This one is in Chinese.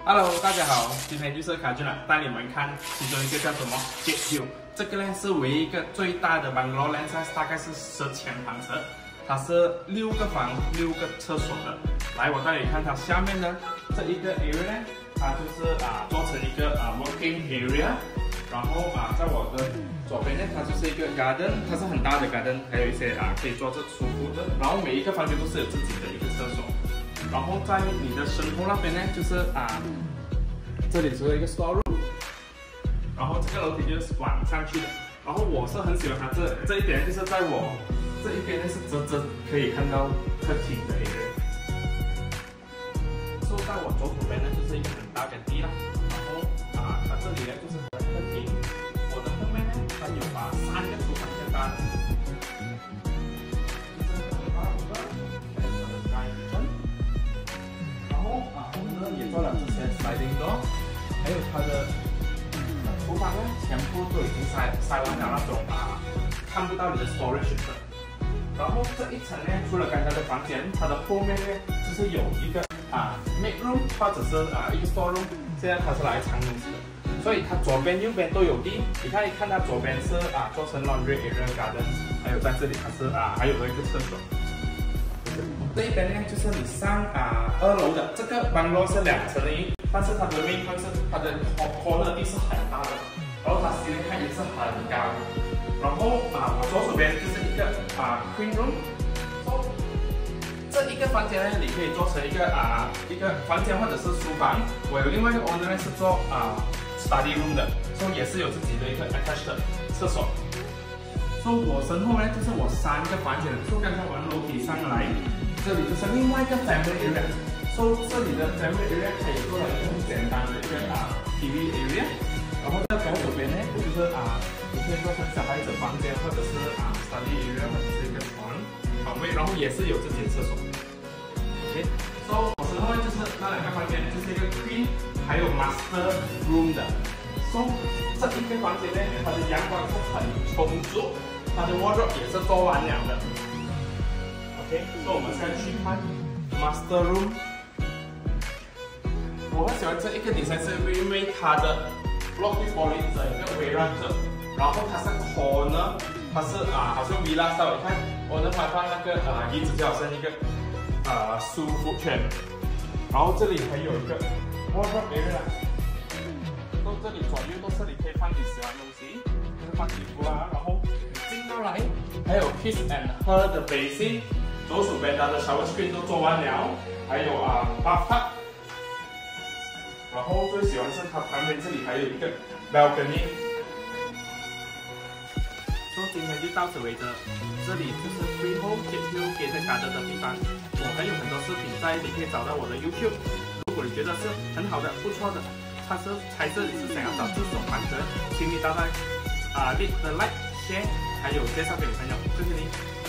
Hello， 大家好，今天就是卡俊了，带你们看其中一个叫什么 Jet View。这个呢是唯一一个最大的 bungalow land size， 大概是10千方尺，它是6个房6个厕所的。来，我带你看它下面的这一个 area 呢，它就是做成一个working area， 然后在我的左边呢，它就是一个 garden， 它是很大的 garden， 还有一些可以坐着舒服的。然后每一个房间都是有自己的一个厕所。然后在你的身后那边呢，就是这里是一个 store room， 然后这个楼梯就是往上去的。然后我是很喜欢它这一点，就是在我这一边呢是可以看到客厅的 area。so 在我左手边呢就是一个很大的地啦，然后它这里呢就是客厅，我的后面呢它有3个厨房很大的。也做了这些 sliding door， 还有它的厨房呢，全部都已经塞完了那种看不到你的 storage 的。然后这一层呢，除了刚才的房间，它的后面呢就是有一个maid room 或者是一个 store room， 现在它是来藏东西的，所以它左边右边都有地。你看它左边是做成 laundry area garden， 还有在这里它是还有一个厕所。这一边呢，就是你上2楼的这个 bungalow 是2层的，但是它的 main point 是它的 corner 地是很大的，然后它ceiling height也是很高。然后我左手边就是一个queen room， 这一个房间呢，你可以做成一个房间或者是书房。我有另外一个 owner 呢是做study room 的，所以也是有自己的一个 attached 的厕所。所以我身后呢就是我3个房间，所以刚才我楼梯上来。这里就是另外一个 family area， 这里的 family area 它也做了一个很简单的一个TV area， 然后在左手边呢，就是你可以做成小孩子房间，或者是study area， 或者是一个床位，然后也是有自己的厕所。OK， 我身后呢就是那2个房间，就是一个 queen， 还有 master room 的。这一个房间呢，它的阳光是很充足，它的 wardrobe 也是做完了的。所以我们现在去看 master room。我很喜欢这一个 design， 是因为它的 block玻璃整个围绕着，然后它是 corner， 它是好像 villa style。你看，我能放那个椅子就好像一个舒服圈，然后这里还有一个 wardrobe area， 这里左右都是你可以放你喜欢的东西，就是放衣服然后你进到来，还有 kiss and her 的 basin。左手边它的 shower screen 都做完了，还有bathtub， 然后最喜欢是它旁边这里还有一个 balcony。今天就到此为止，这里就是 freehold Jet View gated garden 的地方。我还有很多视频你可以找到我的 YouTube。如果你觉得是很好的、不错的，猜测你是想要找自首房子，请你大大列的 like、share， 还有介绍给你朋友，谢谢你。